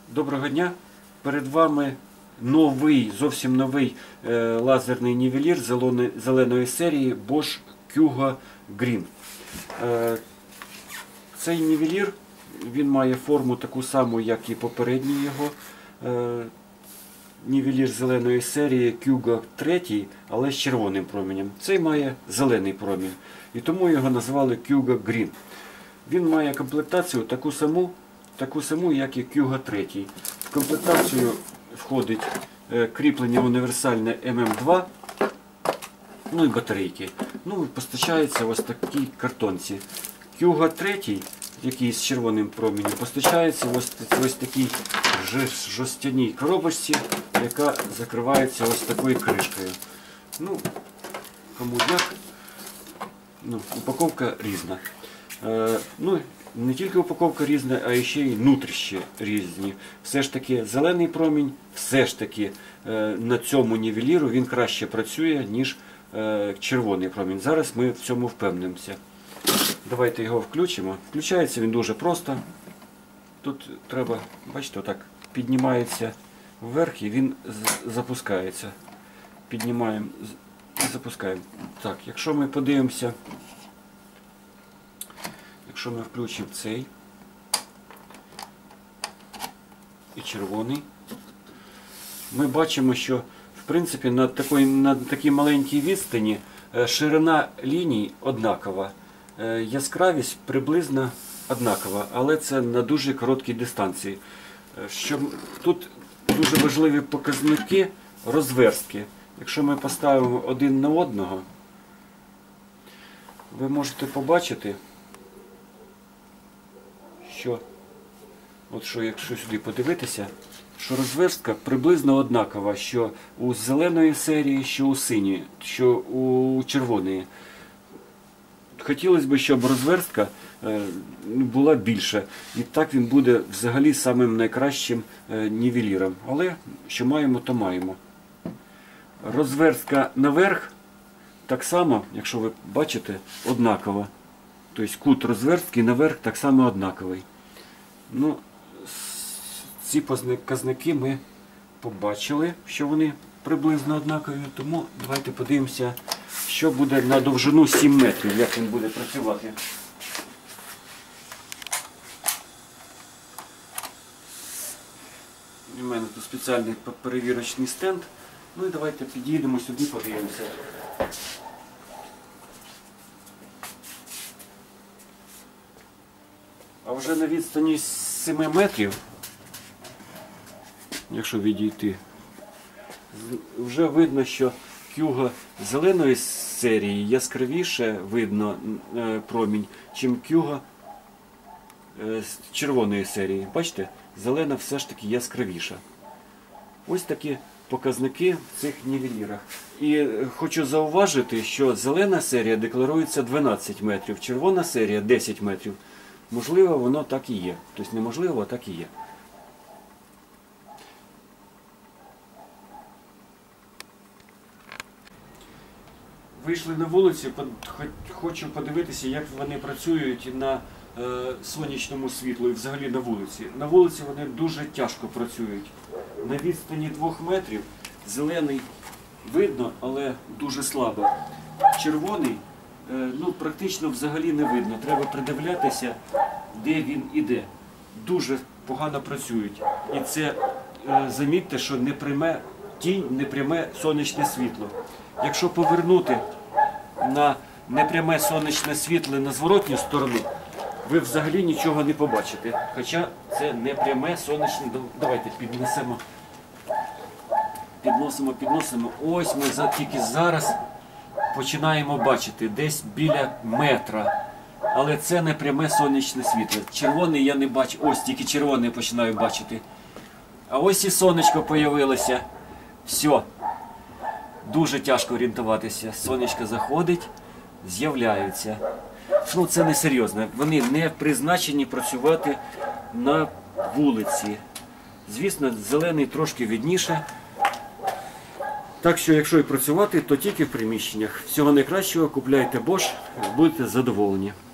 Доброго дня! Перед вами новий, зовсім новий лазерний нівелір зеленої серії Bosch Kuga Green. Цей нівелір, він має форму таку саму, як і попередній його нівелір зеленої серії Kuga 3, але з червоним промінем. Цей має зелений промінь, і тому його назвали Kuga Green. Він має комплектацію таку саму, як і Kuga 3. В комплектацію входить кріплення універсальне ММ2, ну і батарейки. Ну і постачається ось такій картонці. Kuga 3, який з червоним промінням, постачається ось такій жорстяній коробочці, яка закривається ось такою кришкою. Ну, кому як, упаковка різна. Ну, не тільки упаковка різна, а ще й нутрищі різні. Все ж таки зелений промінь, все ж таки на цьому нівеліру він краще працює, ніж червоний промінь. Зараз ми в цьому впевнимося. Давайте його включимо. Включається він дуже просто. Тут треба, бачите, отак піднімається вверх і він запускається. Піднімаємо і запускаємо. Так, якщо ми подивимося, якщо ми включимо цей і червоний, ми бачимо, що в принципі на такій маленькій відстані ширина ліній однакова, яскравість приблизно однакова, але це на дуже короткій дистанції. Тут дуже важливі показники розверстки. Якщо ми поставимо один на одного, ви можете побачити, якщо сюди подивитися, що розверстка приблизно однакова, що у зеленої серії, що у синьої, що у червоної. Хотілося б, щоб розверстка була більша. І так він буде взагалі самим найкращим нівеліром. Але що маємо, то маємо. Розверстка наверх так само, якщо ви бачите, однакова. Тобто кут розверстки наверх так само однаковий. Ну, ці показники ми побачили, що вони приблизно однакові, тому давайте подивимося, що буде на довжину 7 метрів, як він буде працювати. У мене тут спеціальний перевірочний стенд. Ну і давайте підійдемо сюди, подивимося. А вже на відстані 7 метрів, якщо відійти, вже видно, що Kuga зеленої серії яскравіше видно промінь, чим Kuga з червоної серії. Бачите, зелена все ж таки яскравіша. Ось такі показники в цих нівелірах. І хочу зауважити, що зелена серія декларується 12 метрів, червона серія 10 метрів. Можливо, воно так і є. Тобто неможливо, а так і є. Вийшли на вулицю, хочу подивитися, як вони працюють на сонячному світлу і взагалі на вулиці. На вулиці вони дуже тяжко працюють. На відстані 2 метрів зелений видно, але дуже слабо. Червоний практично взагалі не видно. Треба придивлятися, де він іде. Дуже погано працюють. І це, замітьте, що непряме тінь, непряме сонячне світло. Якщо повернути на непряме сонячне світло на зворотню сторону, ви взагалі нічого не побачите. Хоча це непряме сонячне... Давайте піднесемо. Підносимо. Ось ми тільки зараз починаємо бачити, десь біля метра. Але це не пряме сонячне світло. Червоний я не бачу, ось тільки червоний починаю бачити. А ось і сонечко появилося. Все. Дуже тяжко орієнтуватися. Сонечко заходить, з'являються. Ну це не серйозно. Вони не призначені працювати на вулиці. Звісно, зелений трошки видніше. Так що, якщо і працювати, то тільки в приміщеннях. Всього найкращого, купляйте Bosch, будете задоволені.